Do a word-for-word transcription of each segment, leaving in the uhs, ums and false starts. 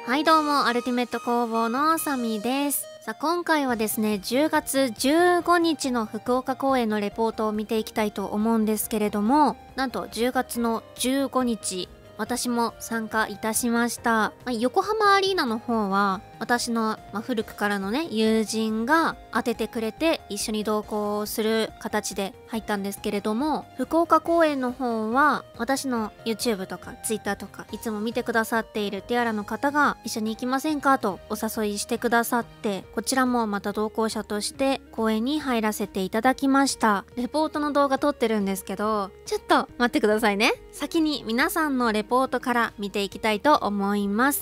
はいどうも、アルティメット工房のサミです。さあ今回はですね、じゅうがつじゅうごにちの福岡公演のレポートを見ていきたいと思うんですけれども、なんとじゅうがつのじゅうごにち、私も参加いたしました。まあ、横浜アリーナの方は私の、まあ、古くからのね友人が当ててくれて一緒に同行する形で入ったんですけれども、福岡公演の方は私の YouTube とか Twitter とかいつも見てくださっているティアラの方が一緒に行きませんかとお誘いしてくださって、こちらもまた同行者として公演に入らせていただきました。レポートの動画撮ってるんですけど、ちょっと待ってくださいね。先に皆さんのレポートから見ていきたいと思います。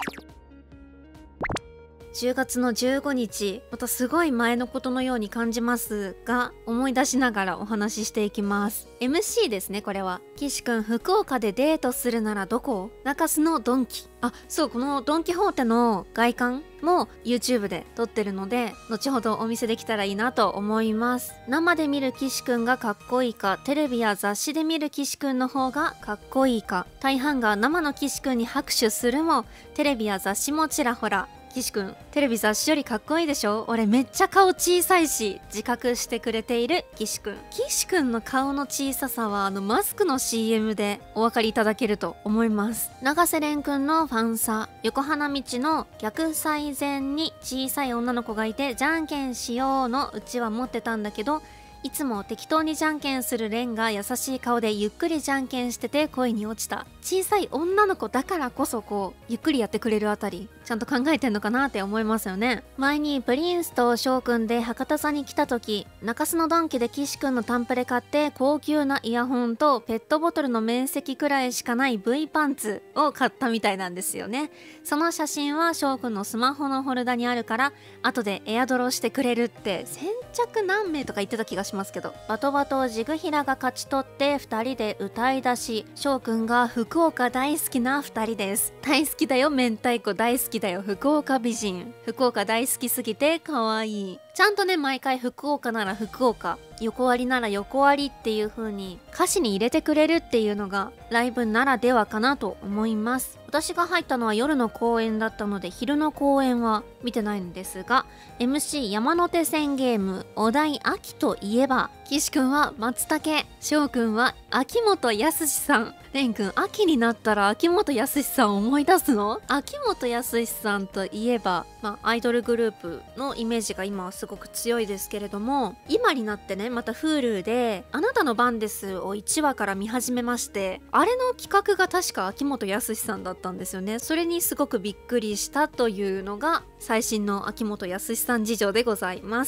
じゅうがつのじゅうごにち、またすごい前のことのように感じますが、思い出しながらお話ししていきます。 エムシー ですね。これは岸くん、福岡でデートするならどこ？中洲のドンキ。あ、そう、このドンキホーテの外観も YouTube で撮ってるので、後ほどお見せできたらいいなと思います。生で見る岸くんがかっこいいか、テレビや雑誌で見る岸くんの方がかっこいいか。大半が生の岸くんに拍手するも、テレビや雑誌もちらほら。岸くん、テレビ雑誌よりかっこいいでしょ？俺めっちゃ顔小さいし、自覚してくれている岸くん。岸くんの顔の小ささはあのマスクの シーエム でお分かりいただけると思います。永瀬廉くんのファンサ、横花道の逆最前に小さい女の子がいて、じゃんけんしようのうちは持ってたんだけど、いつも適当にじゃんけんするレンが優しい顔でゆっくりじゃんけんしてて恋に落ちた。小さい女の子だからこそこうゆっくりやってくれるあたりちゃんと考えてんのかなって思いますよね。前にプリンスと翔くんで博多座に来た時、中洲のドンキで岸くんのタンプで買って高級なイヤホンとペットボトルの面積くらいしかない ブイ パンツを買ったみたいなんですよね。その写真は翔くんのスマホのホルダにあるから後でエアドロしてくれるって先着何名とか言ってた気がしますけど、バトバトジグヒラが勝ち取ってふたりで歌い出し、翔くんが福岡大好きなふたりです。大好きだよ明太子、大好きだよ福岡美人、福岡大好きすぎて可愛い。ちゃんとね毎回福岡なら福岡、横割りなら横割りっていう風に歌詞に入れてくれるっていうのがライブならではかなと思います。私が入ったのは夜の公演だったので昼の公演は見てないんですが、 エムシー 山手線ゲームお題秋といえば、岸くんは松茸、翔くんは秋元康さん、蓮くん秋になったら秋元康さん思い出すの？秋元康さんといえば、まあ、アイドルグループのイメージが今はすごく強いですけれども、今になってねまた Hulu で「あなたの番です」をいちわから見始めまして、あれの企画が確か秋元康さんだったんですよね。それにすごくびっくりしたというのが最新の秋元康さん事情でございます。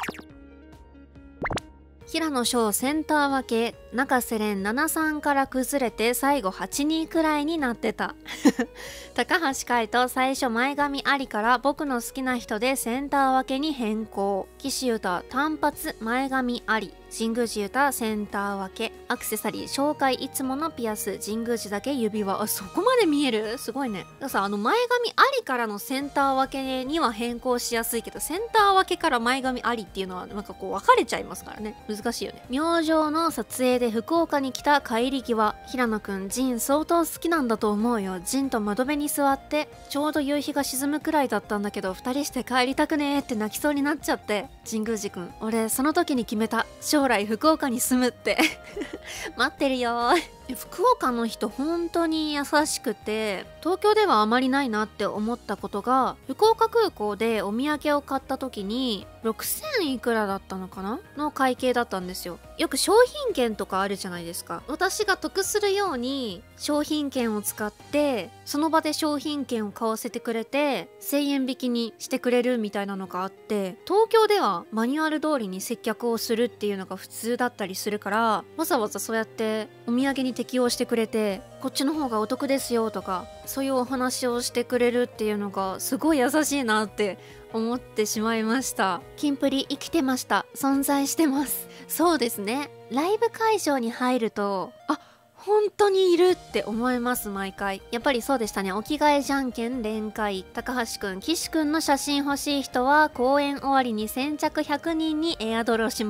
平野翔センター分け、中瀬廉ななさんから崩れて最後はちにくらいになってた高橋海人最初前髪ありから僕の好きな人でセンター分けに変更、岸優太単発前髪あり、神宮寺優太センター分け、アクセサリー紹介いつものピアス、神宮寺だけ指輪。あ、そこまで見える？すごいね。だからさ、あの前髪ありからのセンター分けには変更しやすいけど、センター分けから前髪ありっていうのはなんかこう分かれちゃいますからね、難しいよね。明星の撮影で福岡に来た帰り際、平野くんジン相当好きなんだと思うよ。ジンと窓辺に座ってちょうど夕日が沈むくらいだったんだけど、ふたりして帰りたくねーって泣きそうになっちゃって、神宮寺くん俺その時に決めた、将来福岡に住むって待ってるよー福岡の人本当に優しくて、東京ではあまりないなって思ったことが、福岡空港でお土産を買った時にろくせんいくらだったのかなの会計だったんですよ。よく商品券とかあるじゃないですか。私が得するように商品券を使ってその場で商品券を買わせてくれてせんえん引きにしてくれるみたいなのがあって、東京ではマニュアル通りに接客をするっていうのが普通だったりするから、わざわざそうやってお土産に適用してくれてこっちの方がお得ですよとかそういうお話をしてくれるっていうのがすごい優しいなって思ってしまいました。キンプリ生きてました。存在してます。そうですね、ライブ会場に入るとあ本当にいるって思います。毎回やっぱりそうでしたね。お着替えじゃんけん連会、高橋くん岸くんの写真欲しい人は公演終わりに先着ひゃくにんにエアドロします。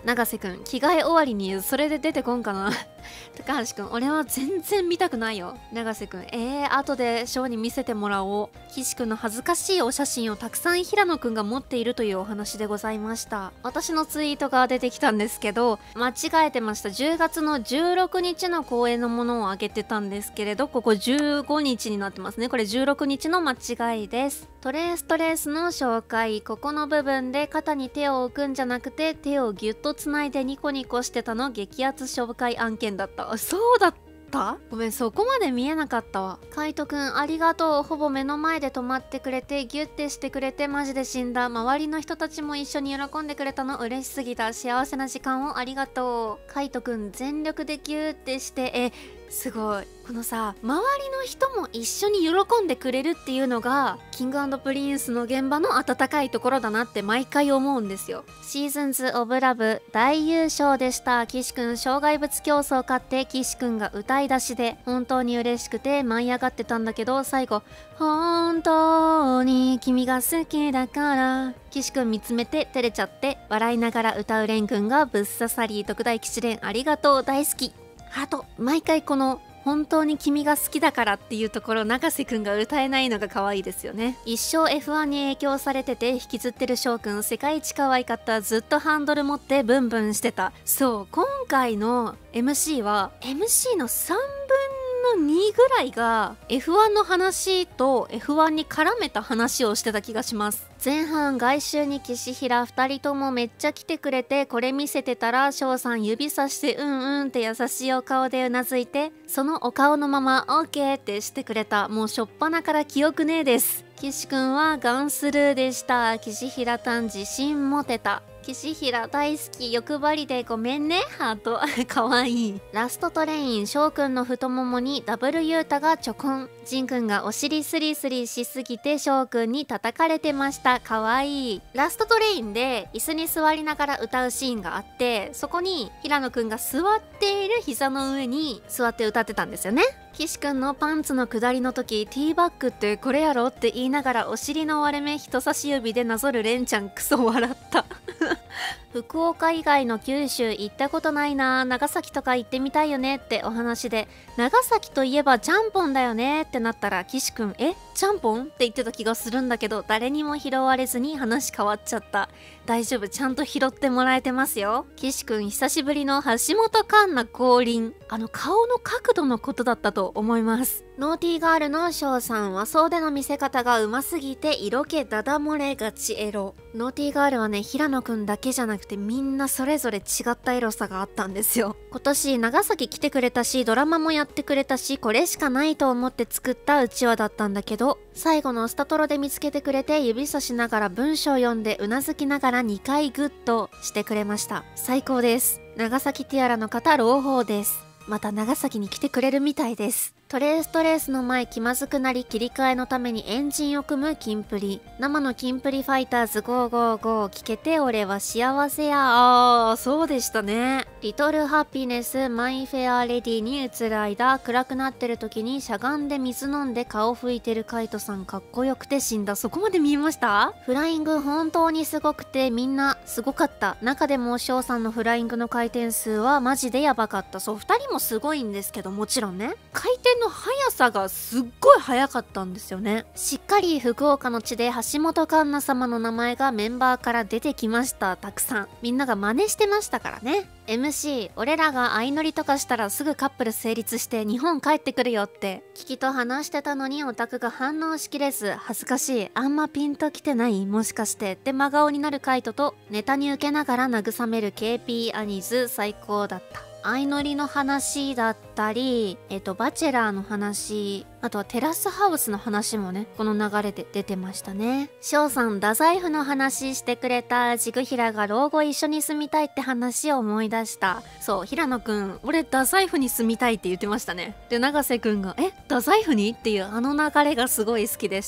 永瀬くん着替え終わりにそれで出てこんかな高橋くん、俺は全然見たくないよ。永瀬くん、えー、後でショーに見せてもらおう。岸くんの恥ずかしいお写真をたくさん平野くんが持っているというお話でございました。私のツイートが出てきたんですけど、間違えてました。じゅうがつのじゅうろくにちの公演のものをあげてたんですけれど、ここじゅうごにちになってますね。これじゅうろくにちの間違いです。トレーストレースの紹介、ここの部分で肩に手を置くんじゃなくて手をギュッとつないでニコニコしてたの激アツ紹介案件だった。あ、そうだったごめん、そこまで見えなかったわ。カイトくんありがとう。ほぼ目の前で止まってくれてギュッてしてくれてマジで死んだ。周りの人たちも一緒に喜んでくれたの嬉しすぎた。幸せな時間をありがとう。カイトくん全力でギュッてしてえすごい。このさ、周りの人も一緒に喜んでくれるっていうのがキング&プリンスの現場の温かいところだなって毎回思うんですよ。シーズンズオブラブ大優勝でした。岸くん障害物競争勝って岸くんが歌い出しで本当に嬉しくて舞い上がってたんだけど、最後本当に君が好きだから岸くん見つめて照れちゃって笑いながら歌うレンくんがぶっ刺さり、特大騎士連ありがとう大好きハート。毎回この本当に君が好きだからっていうところ永瀬くんが歌えないのが可愛いですよね。一生 エフワン に影響されてて引きずってる翔くん世界一可愛かった。ずっとハンドル持ってブンブンしてた。そう、今回の エムシー は エムシー のさんぶんのにぐらいが エフワン の話と エフワン に絡めた話をしてた気がします。前半外周に岸平ふたりともめっちゃ来てくれてこれ見せてたら翔さん指さしてうんうんって優しいお顔でうなずいてそのお顔のまま オーケー ってしてくれた。もうしょっぱなから記憶ねえです。岸くんはガンスルーでした。岸平たん自信持てた。岸平大好き欲張りでごめんねハートかわいい。ラストトレイン翔くんの太ももにダブルユータがちょこん。ジンくんがお尻スリスリしすぎて翔くんに叩かれてました。かわいい。ラストトレインで椅子に座りながら歌うシーンがあってそこに平野くんが座っている膝の上に座って歌ってたんですよね。岸くんのパンツの下りの時ティーバッグってこれやろって言いながらお尻の割れ目人差し指でなぞるレンちゃんクソ笑った福岡以外の九州行ったことないな、長崎とか行ってみたいよねってお話で長崎といえばちゃんぽんだよねってなったら岸くんえちゃんぽんって言ってた気がするんだけど誰にも拾われずに話変わっちゃった。大丈夫、ちゃんと拾ってもらえてますよ。岸くん久しぶりの橋本環奈降臨。あの顔の角度のことだったと思います。ノーティーガールの翔さんはそうでの見せ方がうますぎて色気ダダ漏れガチエロ。ノーティーガールはね平野くんだけじゃなくてみんなそれぞれ違ったエロさがあったんですよ。今年長崎来てくれたしドラマもやってくれたしこれしかないと思って作ったうちわだったんだけど最後のスタトロで見つけてくれて指差しながら文章読んでうなずきながらにかいグッとしてくれました。最高です。長崎ティアラの方朗報です。また長崎に来てくれるみたいです。トレーストレースの前気まずくなり切り替えのためにエンジンを組むキンプリ。生のキンプリファイターズごーごーごー聞けて俺は幸せや。あーそうでしたね。リトルハピネスマイフェアレディに移る間暗くなってる時にしゃがんで水飲んで顔拭いてるカイトさんかっこよくて死んだ。そこまで見えました。フライング本当にすごくてみんなすごかった。中でも翔さんのフライングの回転数はマジでやばかった。そうふたりもすごいんですけどもちろんね回転の速さがすっごい速かったんですよね。しっかり福岡の地で橋本環奈様の名前がメンバーから出てきました。たくさんみんなが真似してましたからね。 エムシー 俺らが相乗りとかしたらすぐカップル成立して日本帰ってくるよってキキと話してたのにオタクが反応しきれず恥ずかしいあんまピンときてないもしかしてって真顔になるカイトとネタに受けながら慰める ケーピー アニズ最高だった。相乗りの話だったり、えっと、バチェラーの話、あとはテラスハウスの話もね、この流れで出てましたね。翔さん、太宰府の話してくれた。ジグヒラが老後一緒に住みたいって話を思い出した。そう、平野くん、俺、太宰府に住みたいって言ってましたね。で、永瀬くんが、え、太宰府にっていうあの流れがすごい好きでした。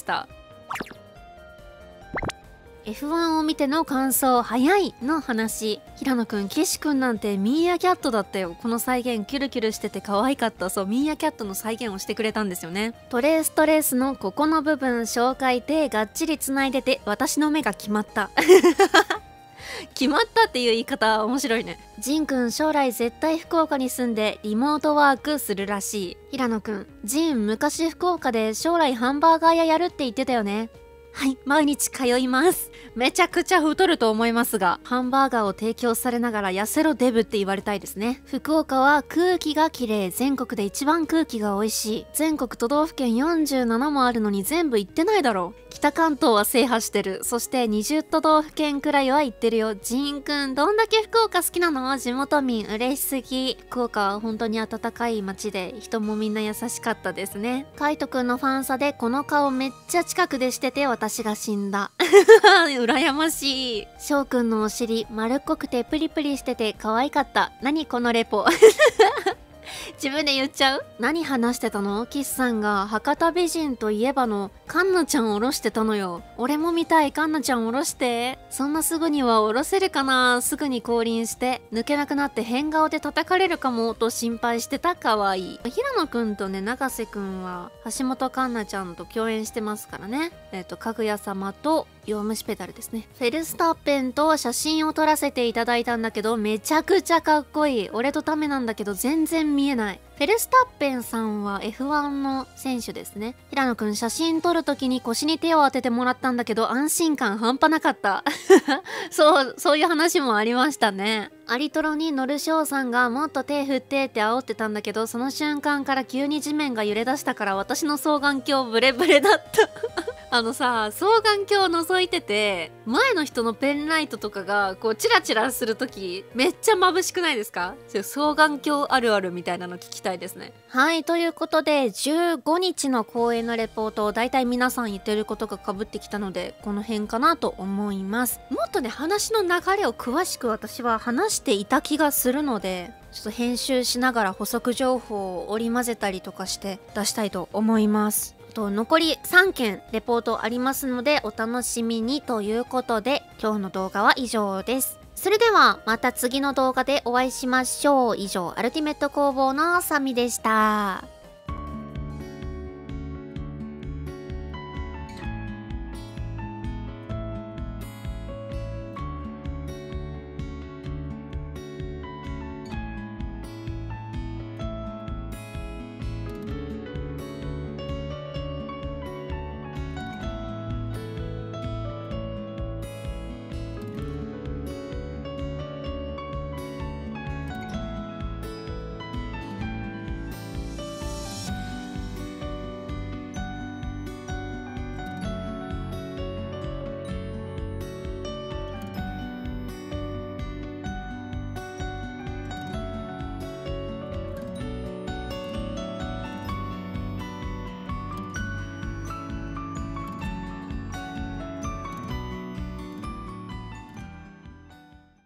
エフワン を見ての感想早いの話。平野くん、岸くんなんてミーアキャットだったよ。この再現キュルキュルしてて可愛かった。そう、ミーアキャットの再現をしてくれたんですよね。トレーストレースのここの部分紹介でがっちりつないでて私の目が決まった決まったっていう言い方面白いね。ジンくん将来絶対福岡に住んでリモートワークするらしい。平野くん、ジン昔福岡で将来ハンバーガー屋やるって言ってたよね。はい、毎日通います。めちゃくちゃ太ると思いますが、ハンバーガーを提供されながら痩せろデブって言われたいですね。福岡は空気が綺麗、全国で一番空気が美味しい。全国都道府県よんじゅうななもあるのに全部行ってないだろう。北関東は制覇してる。そしてにじゅう都道府県くらいは行ってるよ。ジンくん、どんだけ福岡好きなの？地元民嬉しすぎ。福岡は本当に温かい街で、人もみんな優しかったですね。カイトくんのファンサでこの顔めっちゃ近くでしてて私が死んだ。羨ましい。翔くんのお尻丸っこくてプリプリしてて可愛かった。何このレポ。自分で言っちゃう？何話してたの？キスさんが博多美人といえばのカンナちゃんおろしてたのよ。俺も見たい。カンナちゃんおろして。そんなすぐにはおろせるかな？すぐに降臨して抜けなくなって変顔で叩かれるかもと心配してた。かわいい。平野くんとね永瀬くんは橋本環奈ちゃんと共演してますからね。えっとかぐや様と弱虫ペダルですね。フェルスタッペンと写真を撮らせていただいたんだけどめちゃくちゃかっこいい。俺とためなんだけど全然見えない。フェルスタッペンさんは エフワン の選手ですね。平野くん写真撮るときに腰に手を当ててもらったんだけど安心感半端なかった。そうそういう話もありましたね。アリトロに乗る翔さんがもっと手振ってって煽ってたんだけどその瞬間から急に地面が揺れ出したから私の双眼鏡ブレブレだった。あのさ、双眼鏡を覗いてて前の人のペンライトとかがこうチラチラするときめっちゃ眩しくないですか？双眼鏡あるあるみたいなの聞きたいですね。はい、ということでじゅうごにちの公演のレポートをだいたい皆さん言ってることが被ってきたのでこの辺かなと思います。もっとね話の流れを詳しく私は話していた気がするのでちょっと編集しながら補足情報を織り交ぜたりとかして出したいと思います。と残りさんけんレポートありますのでお楽しみにということで今日の動画は以上です。それではまた次の動画でお会いしましょう。以上アルティメット工房のサミでした。